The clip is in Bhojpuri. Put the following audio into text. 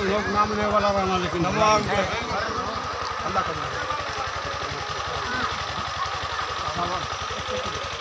लोग नाम लेने वाला रहना, लेकिन अल्लाह कबूल करे।